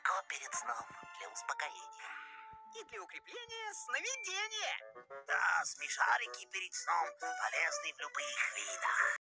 молоко перед сном для успокоения. И для укрепления сновидения. Да, смешарики перед сном полезны в любых видах.